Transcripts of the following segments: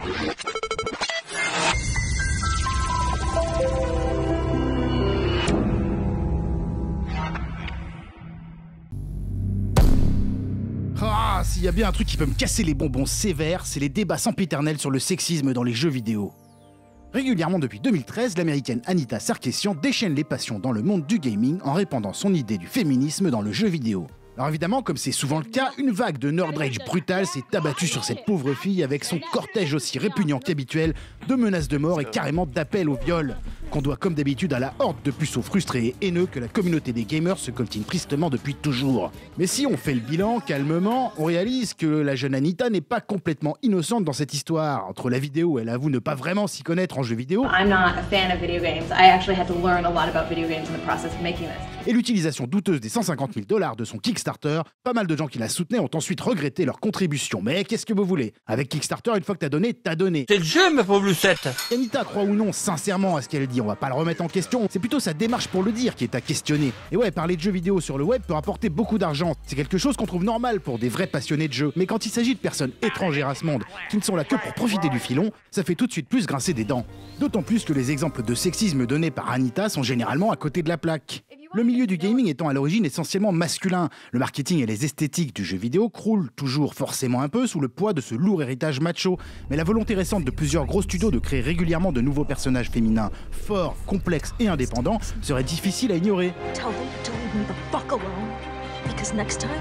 Ah, s'il y a bien un truc qui peut me casser les bonbons sévères, c'est les débats sempiternels sur le sexisme dans les jeux vidéo. Régulièrement depuis 2013, l'américaine Anita Sarkeesian déchaîne les passions dans le monde du gaming en répandant son idée du féminisme dans le jeu vidéo. Alors évidemment, comme c'est souvent le cas, une vague de nerd rage brutale s'est abattue sur cette pauvre fille avec son cortège aussi répugnant qu'habituel de menaces de mort et carrément d'appels au viol, qu'on doit comme d'habitude à la horde de puceaux frustrés et haineux que la communauté des gamers se coltine tristement depuis toujours. Mais si on fait le bilan calmement, on réalise que la jeune Anita n'est pas complètement innocente dans cette histoire. Entre la vidéo où elle avoue ne pas vraiment s'y connaître en jeux vidéo, I'm not a fan of video games. I actually had to learn a lot about video games in the process of making this. et l'utilisation douteuse des 150 000 $ de son Kickstarter, pas mal de gens qui la soutenaient ont ensuite regretté leur contribution. Mais qu'est-ce que vous voulez? Avec Kickstarter, une fois que t'as donné, t'as donné. C'est le jeu, ma pauvre Lucette. Anita croit ou non sincèrement à ce qu'elle dit, on va pas le remettre en question, c'est plutôt sa démarche pour le dire qui est à questionner. Et ouais, parler de jeux vidéo sur le web peut rapporter beaucoup d'argent, c'est quelque chose qu'on trouve normal pour des vrais passionnés de jeux. Mais quand il s'agit de personnes étrangères à ce monde, qui ne sont là que pour profiter du filon, ça fait tout de suite plus grincer des dents. D'autant plus que les exemples de sexisme donnés par Anita sont généralement à côté de la plaque. Le milieu du gaming étant à l'origine essentiellement masculin, le marketing et les esthétiques du jeu vidéo croulent toujours forcément un peu sous le poids de ce lourd héritage macho. Mais la volonté récente de plusieurs gros studios de créer régulièrement de nouveaux personnages féminins forts, complexes et indépendants serait difficile à ignorer. Tell them to leave me the fuck alone, because next time,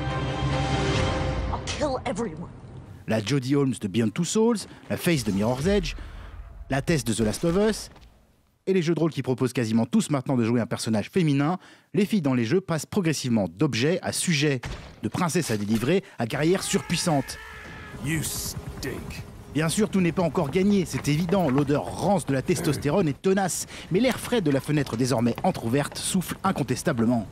I'll kill everyone. La Jodie Holmes de Beyond Two Souls, la Face de Mirror's Edge, la Tess de The Last of Us, et les jeux de rôle qui proposent quasiment tous maintenant de jouer un personnage féminin, les filles dans les jeux passent progressivement d'objet à sujet, de princesse à délivrer à guerrière surpuissante. You stink. Bien sûr, tout n'est pas encore gagné, c'est évident, l'odeur rance de la testostérone est tenace, mais l'air frais de la fenêtre désormais entrouverte souffle incontestablement.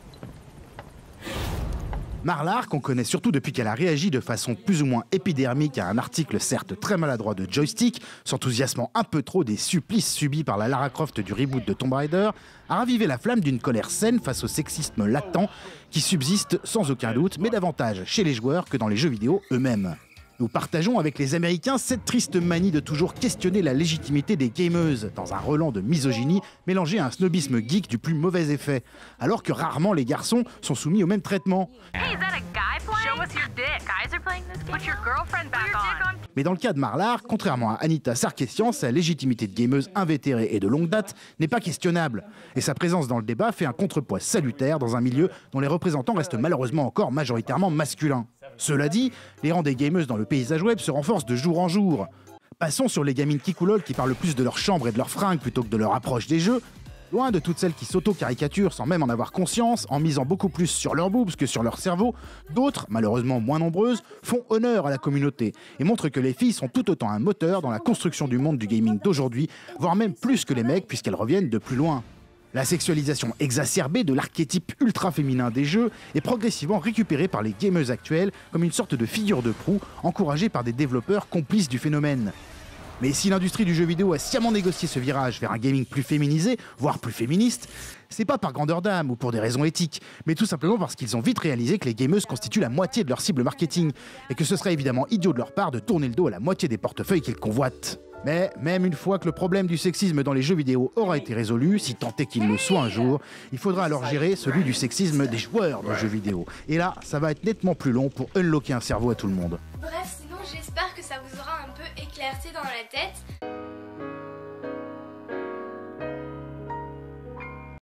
Marlar, qu'on connaît surtout depuis qu'elle a réagi de façon plus ou moins épidermique à un article certes très maladroit de Joystick, s'enthousiasmant un peu trop des supplices subis par la Lara Croft du reboot de Tomb Raider, a ravivé la flamme d'une colère saine face au sexisme latent qui subsiste sans aucun doute, mais davantage chez les joueurs que dans les jeux vidéo eux-mêmes. Nous partageons avec les Américains cette triste manie de toujours questionner la légitimité des gameuses, dans un relent de misogynie mélangé à un snobisme geek du plus mauvais effet, alors que rarement les garçons sont soumis au même traitement. Hey, is that a guy playing? Show us your dick. Guys are playing this game. Put your girlfriend back on. Mais dans le cas de Marlar, contrairement à Anita Sarkeesian, sa légitimité de gameuse invétérée et de longue date n'est pas questionnable. Et sa présence dans le débat fait un contrepoids salutaire dans un milieu dont les représentants restent malheureusement encore majoritairement masculins. Cela dit, les rangs des gameuses dans le paysage web se renforcent de jour en jour. Passons sur les gamines kikoulol qui parlent plus de leur chambre et de leurs fringues plutôt que de leur approche des jeux. Loin de toutes celles qui s'auto-caricaturent sans même en avoir conscience, en misant beaucoup plus sur leurs boobs que sur leur cerveau, d'autres, malheureusement moins nombreuses, font honneur à la communauté et montrent que les filles sont tout autant un moteur dans la construction du monde du gaming d'aujourd'hui, voire même plus que les mecs puisqu'elles reviennent de plus loin. La sexualisation exacerbée de l'archétype ultra-féminin des jeux est progressivement récupérée par les gameuses actuelles comme une sorte de figure de proue encouragée par des développeurs complices du phénomène. Mais si l'industrie du jeu vidéo a sciemment négocié ce virage vers un gaming plus féminisé, voire plus féministe, c'est pas par grandeur d'âme ou pour des raisons éthiques, mais tout simplement parce qu'ils ont vite réalisé que les gameuses constituent la moitié de leur cible marketing, et que ce serait évidemment idiot de leur part de tourner le dos à la moitié des portefeuilles qu'ils convoitent. Mais même une fois que le problème du sexisme dans les jeux vidéo aura été résolu, si tant est qu'il le soit un jour, il faudra alors gérer celui du sexisme des joueurs de jeux vidéo. Et là, ça va être nettement plus long pour unlocker un cerveau à tout le monde. Bref, sinon j'espère que ça vous aura un peu éclairci dans la tête.